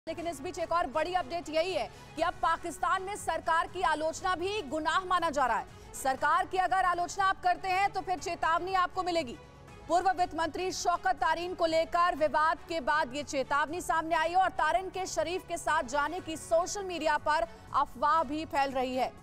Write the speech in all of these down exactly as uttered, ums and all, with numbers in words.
लेकिन इस बीच एक और बड़ी अपडेट यही है कि अब पाकिस्तान में सरकार की आलोचना भी गुनाह माना जा रहा है। सरकार की अगर आलोचना आप करते हैं तो फिर चेतावनी आपको मिलेगी। पूर्व वित्त मंत्री शौकत तारीन को लेकर विवाद के बाद ये चेतावनी सामने आई और तारीन के शरीफ के साथ जाने की सोशल मीडिया पर अफवाह भी फैल रही है।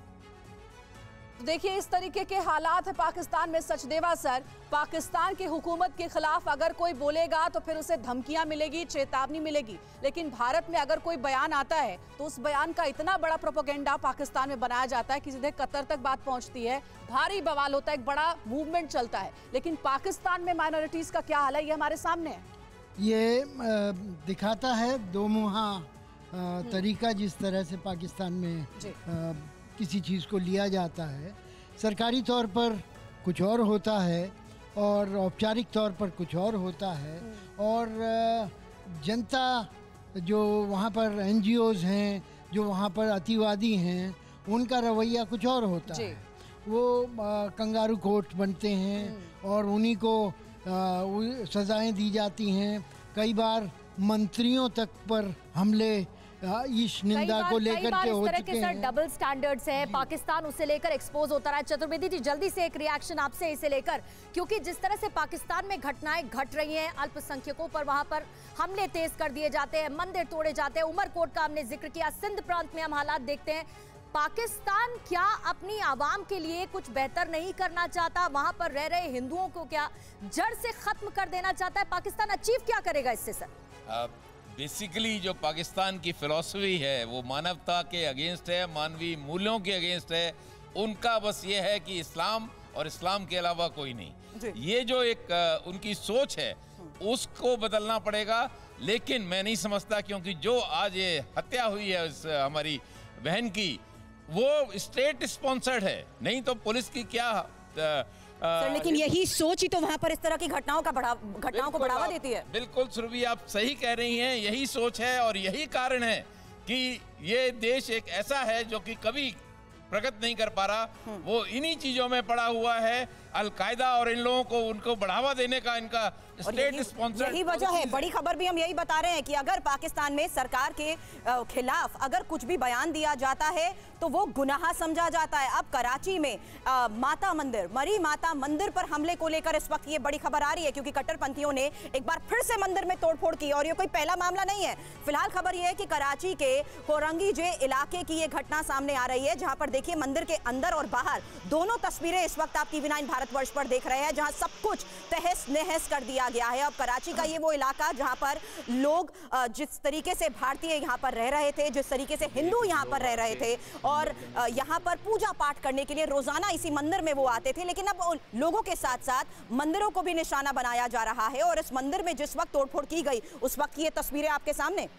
तो देखिए इस तरीके के हालात है पाकिस्तान में। सचदेवा सर, पाकिस्तान की हुकूमत के खिलाफ अगर कोई बोलेगा तो फिर उसे धमकियां मिलेगी, चेतावनी मिलेगी, लेकिन भारत में अगर कोई बयान आता है तो उस बयान का इतना बड़ा प्रोपेगेंडा पाकिस्तान में बनाया जाता है कि सीधे कतर तक बात पहुंचती है, भारी बवाल होता है, एक बड़ा मूवमेंट चलता है। लेकिन पाकिस्तान में माइनॉरिटीज का क्या हाल है, ये हमारे सामने है। ये दिखाता है दो मुहा तरीका जिस तरह से पाकिस्तान में किसी चीज़ को लिया जाता है। सरकारी तौर पर कुछ और होता है और औपचारिक तौर पर कुछ और होता है, और जनता जो वहाँ पर एन जी ओज़ हैं, जो वहाँ पर अतिवादी हैं, उनका रवैया कुछ और होता है। वो कंगारू कोर्ट बनते हैं और उन्हीं को सज़ाएं दी जाती हैं। कई बार मंत्रियों तक पर हमले इस निंदा को लेकर के हो चुके हैं। डबल स्टैंडर्ड्स है, पाकिस्तान उसे लेकर एक्सपोज होता रहा है। चतुर्वेदी जी, जल्दी से एक रिएक्शन आपसे इसे लेकर, क्योंकि जिस तरह से पाकिस्तान में घटनाएं घट रही हैं, अल्पसंख्यकों पर वहां पर हमले तेज कर दिए जाते हैं, मंदिर तोड़े जाते हैं, उमरकोट का हमने जिक्र किया, सिंध प्रांत में हम हालात देखते हैं। पाकिस्तान क्या अपनी आवाम के लिए कुछ बेहतर नहीं करना चाहता? वहां पर रह रहे हिंदुओं को क्या जड़ से खत्म कर देना चाहता है? पाकिस्तान अचीव क्या करेगा इससे सर? बेसिकली जो पाकिस्तान की फिलॉसफी है वो मानवता के अगेंस्ट है, मानवीय मूल्यों के अगेंस्ट है। उनका बस ये है कि इस्लाम और इस्लाम के अलावा कोई नहीं। ये जो एक उनकी सोच है उसको बदलना पड़ेगा। लेकिन मैं नहीं समझता, क्योंकि जो आज ये हत्या हुई है इस हमारी बहन की, वो स्टेट स्पॉन्सर्ड है, नहीं तो पुलिस की क्या आ, सर, लेकिन यही सोच ही तो वहां पर इस तरह की घटनाओं का बढ़ा घटनाओं को बढ़ावा देती है। बिल्कुल सुरभि, आप सही कह रही हैं, यही सोच है और यही कारण है कि ये देश एक ऐसा है जो कि कभी प्रगति नहीं कर पा रहा। वो इन्हीं चीजों में पड़ा हुआ है, अलकायदा और इन लोगों को उनको बढ़ावा देने का इनका स्टेट स्पॉन्सर्ड यही वजह है। बड़ी खबर भी हम यही बता रहे हैं कि अगर पाकिस्तान में सरकार के खिलाफ अगर कुछ भी बयान दिया जाता है तो वो गुनाह समझा जाता है। अब कराची में आ, माता मंदिर, मरी माता मंदिर पर हमले को लेकर इस वक्त ये बड़ी खबर आ रही है, क्योंकि कट्टरपंथियों ने एक बार फिर से मंदिर में तोड़फोड़ की और ये कोई पहला मामला नहीं है। फिलहाल खबर ये है कि कराची के कोरंगी जे इलाके की ये घटना सामने आ रही है, जहां पर देखिए मंदिर के अंदर और बाहर दोनों तस्वीरें इस वक्त आप टीवी नाइन भारतवर्ष पर देख रहे हैं, जहां सब कुछ तहस नहस कर दिया गया है। अब कराची का ये वो इलाका जहां पर लोग जिस तरीके से भारतीय यहां पर रह रहे थे, जिस तरीके से हिंदू यहां पर रह रहे थे और यहां पर पूजा पाठ करने के लिए रोजाना इसी मंदिर में वो आते थे, लेकिन अब लोगों के साथ साथ मंदिरों को भी निशाना बनाया जा रहा है। और इस मंदिर में जिस वक्त तोड़फोड़ की गई उस वक्त की ये तस्वीरें आपके सामने।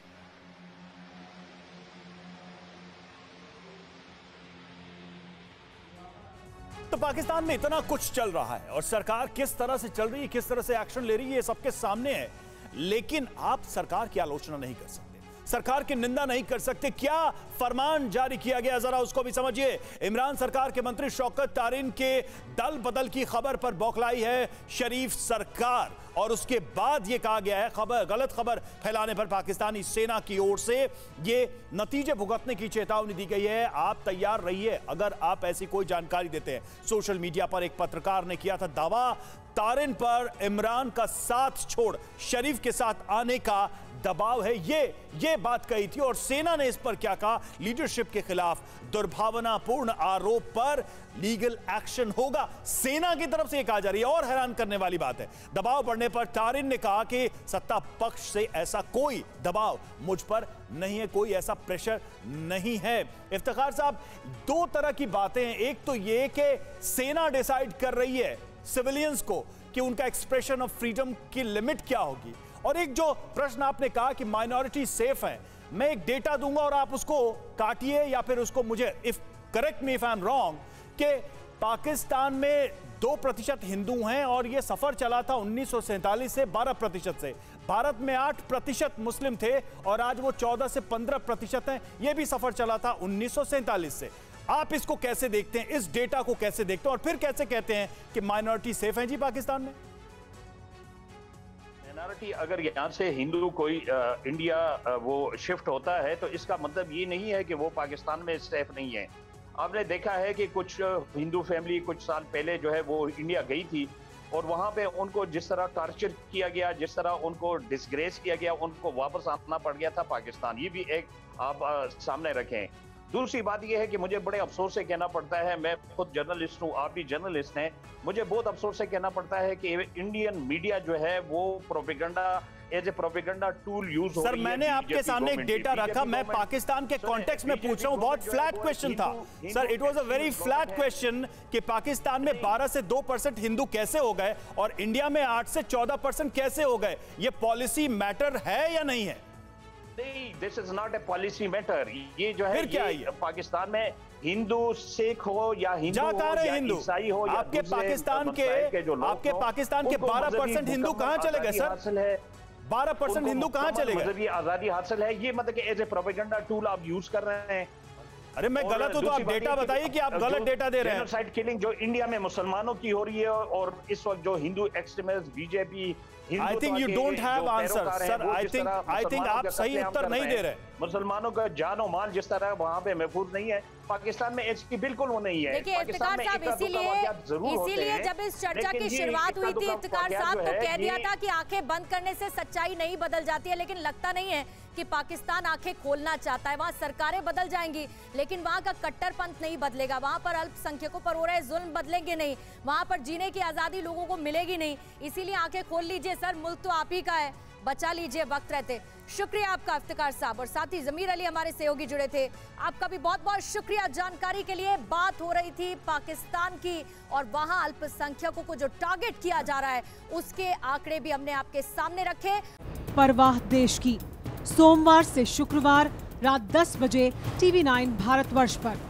तो पाकिस्तान में इतना कुछ चल रहा है और सरकार किस तरह से चल रही है, किस तरह से एक्शन ले रही है, ये सबके सामने है। लेकिन आप सरकार की आलोचना नहीं कर सकते, सरकार की निंदा नहीं कर सकते। क्या फरमान जारी किया गया जरा उसको भी समझिए। इमरान सरकार के मंत्री शौकत तारीन के दल बदल की खबर पर बौखलाई है शरीफ सरकार, और उसके बाद यह कहा गया है खबर गलत खबर फैलाने पर पाकिस्तानी सेना की ओर से ये नतीजे भुगतने की चेतावनी दी गई है। आप तैयार रहिए अगर आप ऐसी कोई जानकारी देते हैं। सोशल मीडिया पर एक पत्रकार ने किया था दावा, तारीन पर इमरान का साथ छोड़ शरीफ के साथ आने का दबाव है, ये ये बात कही थी। और सेना ने इस पर क्या कहा, लीडरशिप के खिलाफ दुर्भावनापूर्ण आरोप पर लीगल एक्शन होगा, सेना की तरफ से यह कहा जा रही है। और हैरान करने वाली बात है, दबाव बढ़ने पर तारीन ने कहा कि सत्ता पक्ष से ऐसा कोई दबाव मुझ पर नहीं है, कोई ऐसा प्रेशर नहीं है। इफ्तिखार साहब, दो तरह की बातें हैं। एक तो यह कि सेना डिसाइड कर रही है सिविलियंस को कि उनका एक्सप्रेशन ऑफ फ्रीडम की लिमिट क्या होगी, और एक जो प्रश्न आपने कहा कि माइनॉरिटी सेफ हैं। मैं एक डेटा दूंगा और आप उसको काटिए या फिर उसको मुझे if correct me if I am wrong, कि पाकिस्तान में दो प्रतिशत हिंदू हैं और यह सफर चला था उन्नीस सौ सैंतालीस से बारह प्रतिशत से। भारत में आठ प्रतिशत मुस्लिम थे और आज वो चौदह से पंद्रह प्रतिशत हैं। यह भी सफर चला था उन्नीस सौ सैंतालीस से। आप इसको कैसे देखते हैं, इस डेटा को कैसे देखते हैं, और फिर कैसे कहते हैं कि माइनॉरिटी सेफ हैं जी पाकिस्तान में? मेजॉरिटी अगर यहाँ से हिंदू कोई आ, इंडिया आ, वो शिफ्ट होता है तो इसका मतलब ये नहीं है कि वो पाकिस्तान में सेफ नहीं है। आपने देखा है कि कुछ हिंदू फैमिली कुछ साल पहले जो है वो इंडिया गई थी और वहाँ पे उनको जिस तरह टॉर्चर किया गया, जिस तरह उनको डिसग्रेस किया गया, उनको वापस आना पड़ गया था पाकिस्तान। ये भी एक आप आ, सामने रखें। दूसरी बात यह है कि मुझे बड़े अफसोस से कहना पड़ता है, मैं खुद जर्नलिस्ट हूँ, आप भी जर्नलिस्ट हैं, मुझे बहुत अफसोस से कहना पड़ता है कि इंडियन मीडिया जो है वो propaganda as a propaganda tool use हो सर, रही है। मैंने आपके सामने एक डेटा रखा, मैं पाकिस्तान के कॉन्टेक्स्ट में पूछ रहा हूं। बहुत फ्लैट क्वेश्चन था sir, it was a very flat question कि पाकिस्तान में बारह से दो परसेंट हिंदू कैसे हो गए और इंडिया में आठ से चौदह परसेंट कैसे हो गए। ये पॉलिसी मैटर है या नहीं है? नहीं, this is not a policy matter. ये जो है फिर क्या ये पाकिस्तान में हिंदू सिख हो या हिंदू हो या ईसाई हो, आपके पाकिस्तान के आपके पाकिस्तान के बारह परसेंट हिंदू कहां चले गए सर? बारह परसेंट हिंदू कहां चले गए? मजहबी आजादी हासिल है, ये मतलब कि एज ए प्रोपेगेंडा टूल आप यूज कर रहे हैं। अरे मैं गलत हूं तो आप डेटा बताइए कि आप गलत डेटा दे रहे हैं। जेनोसाइड किलिंग जो इंडिया में मुसलमानों की हो रही है और इस वक्त जो Hindu extremist BJP, I think you don't have answer sir. I think I think आप सही उत्तर नहीं दे रहे। मुसलमानों का जान और माल जिस तरह वहां पे महफूज नहीं है, पाकिस्तान में इसकी बिल्कुल वो नहीं है। देखिए इफ्तिकार साहब, इसीलिए इसीलिए जब इस चर्चा की शुरुआत हुई थी इफ्तिकार साहब तो कह दिया था कि आंखें बंद करने से सच्चाई नहीं बदल जाती है, लेकिन लगता नहीं है कि पाकिस्तान आंखें खोलना चाहता है। वहां सरकारें बदल जाएंगी लेकिन वहां का कट्टरपंथ नहीं बदलेगा, वहां पर अल्पसंख्यकों पर हो रहे जुल्म बदलेंगे नहीं, वहां पर जीने की आजादी लोगों को मिलेगी नहीं। इसीलिए आंखें खोल लीजिए सर, मुल्क तो आप ही का है, बचा लीजिए वक्त रहते। शुक्रिया आपका इफ्तिकार साहब, और साथ ही जमीर अली हमारे सहयोगी जुड़े थे, आपका भी बहुत बहुत शुक्रिया जानकारी के लिए। बात हो रही थी पाकिस्तान की और वहां अल्पसंख्यकों को जो टारगेट किया जा रहा है उसके आंकड़े भी हमने आपके सामने रखे। परवाह देश की, सोमवार से शुक्रवार रात दस बजे टीवी नाइन भारतवर्ष पर।